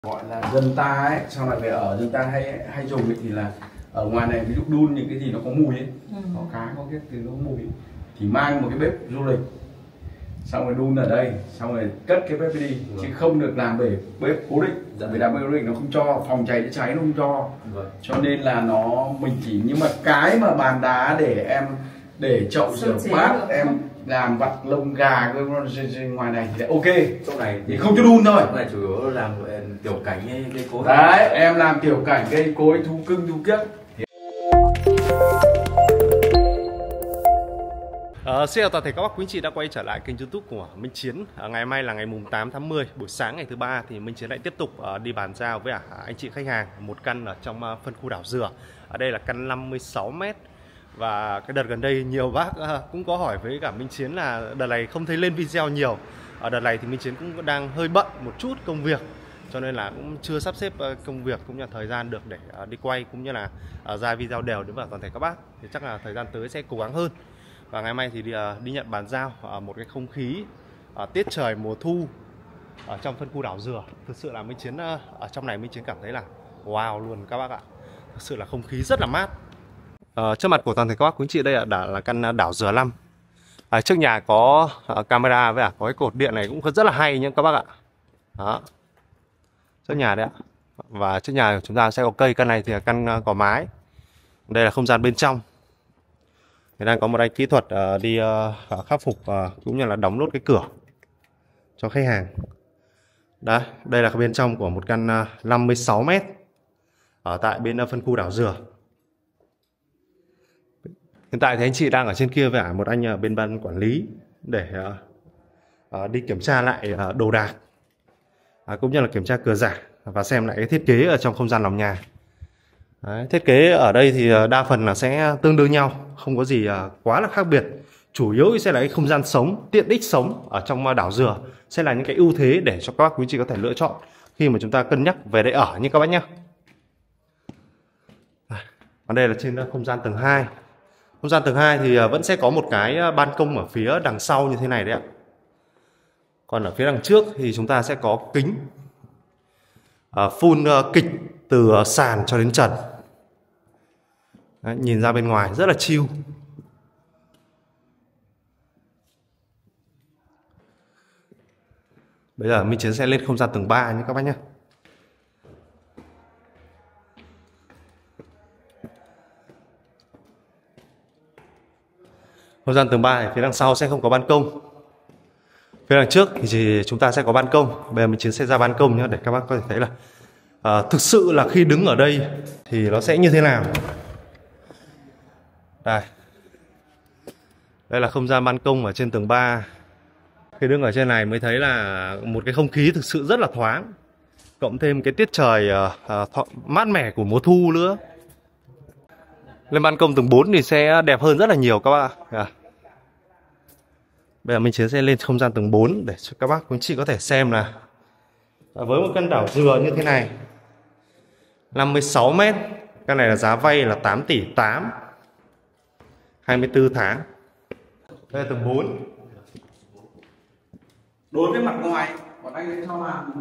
gọi là dân ta ấy, sau này về ở dân ta hay dùng ấy, thì là ở ngoài này ví dụ đun những cái gì nó có mùi ấy, có cá có cái từ nó có mùi ấy, thì mang một cái bếp du lịch xong rồi đun ở đây, xong rồi cất cái bếp đi, chứ không được làm bếp cố định. Vì làm bếp cố định nó không cho, phòng cháy chữa cháy nó không cho, cho nên là mình chỉ, nhưng mà cái mà bàn đá để em để chậu rửa bát, em làm vặt lông gà ngoài này thì ok. Chỗ này thì không cho đun thôi. Chỗ này chủ yếu làm tiểu cảnh cây cối. Đấy, em làm tiểu cảnh cây cối, thú cưng thú kiếc. Xin chào toàn thể các bác quý anh chị đã quay trở lại kênh YouTube của Minh Chiến. Ngày mai là ngày mùng 8 tháng 10, buổi sáng ngày thứ ba thì Minh Chiến lại tiếp tục đi bàn giao với anh chị khách hàng một căn ở trong phân khu đảo Dừa. Ở đây là căn 56m. Và cái đợt gần đây nhiều bác cũng có hỏi với cả Minh Chiến là đợt này không thấy lên video nhiều. Ở đợt này thì Minh Chiến cũng đang hơi bận một chút công việc, cho nên là cũng chưa sắp xếp công việc cũng như là thời gian được để đi quay cũng như là ra video đều đến với toàn thể các bác. Thì chắc là thời gian tới sẽ cố gắng hơn. Và ngày mai thì đi nhận bàn giao một cái không khí tiết trời mùa thu ở trong phân khu đảo Dừa. Thực sự là Minh Chiến ở trong này Minh Chiến cảm thấy là wow luôn các bác ạ. Thực sự là không khí rất là mát. Trước mặt của toàn thể các bác quý anh chị đây là căn đảo Dừa 5. Trước nhà có camera với có cái cột điện này cũng rất là hay nha các bác ạ. Đó. Trước nhà đấy ạ. Và trước nhà của chúng ta sẽ có cây, căn này thì là căn có mái. Đây là không gian bên trong. Thì đang có một anh kỹ thuật đi khắc phục cũng như là đóng nốt cái cửa cho khách hàng. Đấy, đây là bên trong của một căn 56m ở tại bên phân khu đảo Dừa. Hiện tại thì anh chị đang ở trên kia với một anh ở bên ban quản lý để đi kiểm tra lại đồ đạc cũng như là kiểm tra cửa giả và xem lại cái thiết kế ở trong không gian lòng nhà. Đấy, thiết kế ở đây thì đa phần là sẽ tương đương nhau, không có gì quá là khác biệt. Chủ yếu sẽ là cái không gian sống, tiện ích sống ở trong đảo Dừa sẽ là những cái ưu thế để cho các bác quý chị có thể lựa chọn khi mà chúng ta cân nhắc về đây ở như các bác nhé. Còn đây là trên không gian tầng 2. Không gian tầng 2 thì vẫn sẽ có một cái ban công ở phía đằng sau như thế này đấy ạ. Còn ở phía đằng trước thì chúng ta sẽ có kính full kịch từ sàn cho đến trần. Đấy, nhìn ra bên ngoài rất là chill. Bây giờ Minh Chiến sẽ lên không gian tầng 3 nhé các bác nhé. Không gian tầng 3 thì phía đằng sau sẽ không có ban công. Phía đằng trước thì chúng ta sẽ có ban công. Bây giờ Minh Chiến sẽ ra ban công nhé để các bác có thể thấy là thực sự là khi đứng ở đây thì nó sẽ như thế nào. Đây. Đây là không gian ban công ở trên tầng 3. Khi đứng ở trên này mới thấy là một cái không khí thực sự rất là thoáng. Cộng thêm cái tiết trời mát mẻ của mùa thu nữa. Lên ban công tầng 4 thì sẽ đẹp hơn rất là nhiều các bác ạ. Bây giờ mình sẽ lên không gian tầng 4 để cho các bác quý chị có thể xem là với một căn đảo Dừa như thế này 56m, căn này là giá vay là 8 tỷ 8, 24 tháng. Đây là tầng 4. Đối với mặt ngoài, bọn anh ấy cho làm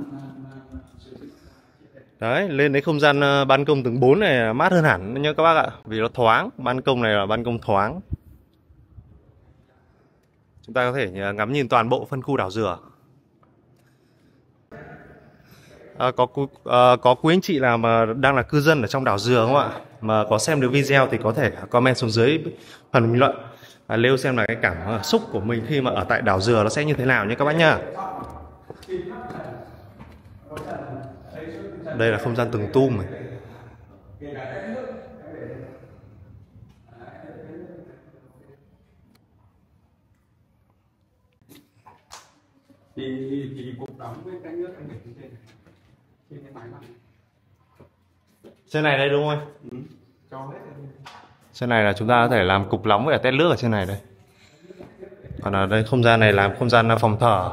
đấy, lên đến không gian ban công tầng 4 này mát hơn hẳn nha các bác ạ. Vì nó thoáng, ban công này là ban công thoáng. Chúng ta có thể ngắm nhìn toàn bộ phân khu đảo Dừa. Có quý anh chị nào mà đang là cư dân ở trong đảo Dừa không ạ? Mà có xem được video thì có thể comment xuống dưới phần bình luận. Nêu xem là cái cảm xúc của mình khi mà ở tại đảo Dừa nó sẽ như thế nào nhé các bác nhá. Đây là không gian tầng tum này. thì cục đóng với cái nước anh để trên cái máy này. Trên này đây đúng không anh? Cho hết. Trên này là chúng ta có thể làm cục nóng với tét nước ở trên này đây. Còn ở đây không gian này làm không gian phòng thờ.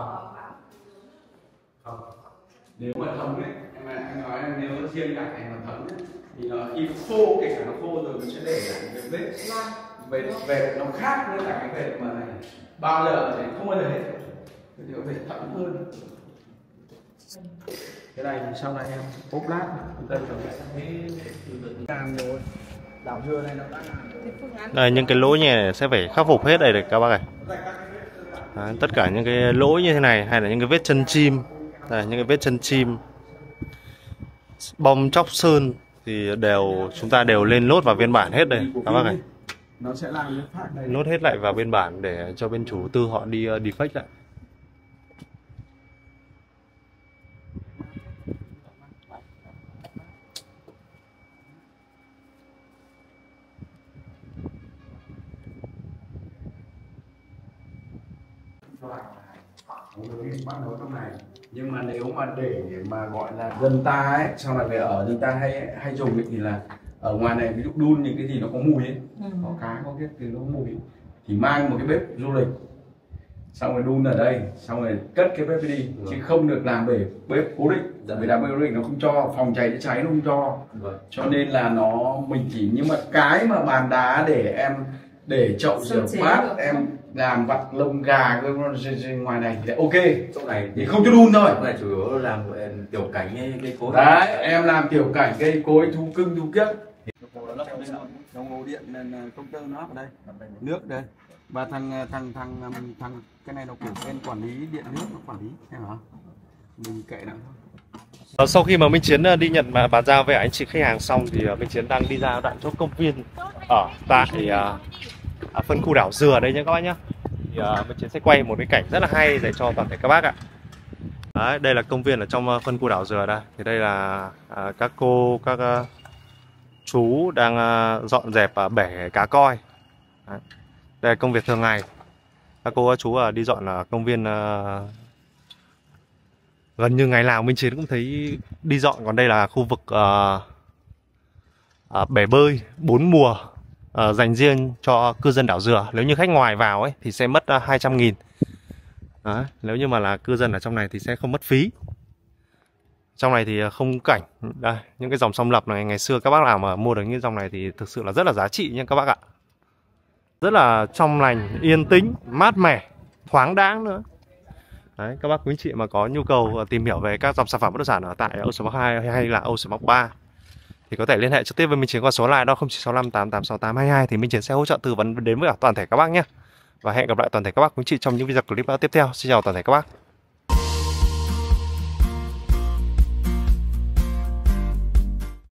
Nếu mà thấm ấy, anh nói là nếu nó riêng cả này mà thấm ấy, thì nó khi khô, kể cả nó khô rồi nó sẽ để lại cái vết nó khác với cả cái vết mà này bao giờ thì không bao giờ hết, thì có thể thấm hơn. Cái này thì sau này em ốp lát đây làm rồi. Đảo dừa này nó đã làm. Đây, những cái lỗi như này sẽ phải khắc phục hết đây được các bác này. Đấy, tất cả những cái lỗi như thế này hay là những cái vết chân chim, đây, những cái vết chân chim, bong chóc sơn thì chúng ta đều lên lốt vào biên bản hết đây các bác này. Nó sẽ làm cái phát này. Lốt hết lại vào biên bản để cho bên chủ tư họ đi defect lại. Bắt đầu trong này, nhưng mà nếu mà để mà gọi là dân ta ấy, sau này về ở dân ta hay dùng ấy, thì là ở ngoài này ví dụ đun những cái gì nó có mùi ấy, có cá có cái thứ nó có mùi ấy, thì mang một cái bếp du lịch xong rồi đun ở đây, xong rồi cất cái bếp đi, chứ không được làm bếp cố định. Vì làm bếp cố định nó không cho phòng cháy chữa cháy, nó không cho. Cho nên là mình chỉ, nhưng mà cái mà bàn đá để em để chậu rửa bát em làm vặt lông gà ngoài này thì ok. Chỗ này thì không cho đun thôi. Chỗ này chủ yếu làm tiểu cảnh cây cối. Đấy, em làm tiểu cảnh cây cối, thú cưng thú kiếc. Đồng hồ điện công tơ nó ở đây, nước đây, và thằng cái này nó của bên quản lý điện nước, nó quản lý em hả? Mình kệ nó. Sau khi mà Minh Chiến đi nhận bàn giao với anh chị khách hàng xong thì Minh Chiến đang đi ra đoạn chỗ công viên ở tại phân khu đảo Dừa đây nhé các bác nhé. Thì Minh Chiến sẽ quay một cái cảnh rất là hay để cho toàn thể các bác ạ. Đấy, đây là công viên ở trong phân khu đảo Dừa đây. Thì đây là các cô, các chú đang dọn dẹp bể cá coi. Đấy. Đây là công việc thường ngày. Các cô các chú đi dọn công viên gần như ngày nào Minh Chiến cũng thấy đi dọn. Còn đây là khu vực bể bơi 4 mùa dành riêng cho cư dân đảo Dừa. Nếu như khách ngoài vào ấy thì sẽ mất 200.000. Đấy, nếu như mà là cư dân ở trong này thì sẽ không mất phí. Trong này thì không cảnh. Đây, những cái dòng sông Lập này ngày xưa các bác nào mà mua được những dòng này thì thực sự là rất là giá trị nha các bác ạ. Rất là trong lành, yên tĩnh, mát mẻ, thoáng đãng nữa. Đấy, các bác quý anh chị mà có nhu cầu tìm hiểu về các dòng sản phẩm bất động sản ở tại Ocean Park 2 hay là Ocean Park 3 thì có thể liên hệ trực tiếp với Minh Chiến qua số line đó 0965 886822 thì Minh Chiến sẽ hỗ trợ tư vấn đến với toàn thể các bác nhé. Và hẹn gặp lại toàn thể các bác quý anh chị trong những video clip tiếp theo. Xin chào toàn thể các bác.